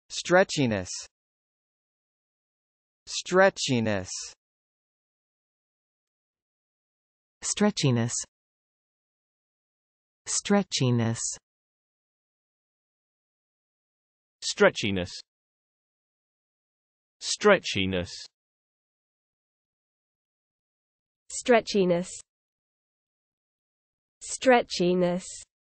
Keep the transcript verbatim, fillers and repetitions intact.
Stretchiness. Stretchiness. Stretchiness. Stretchiness. Stretchiness. Stretchiness. Stretchiness. Stretchiness.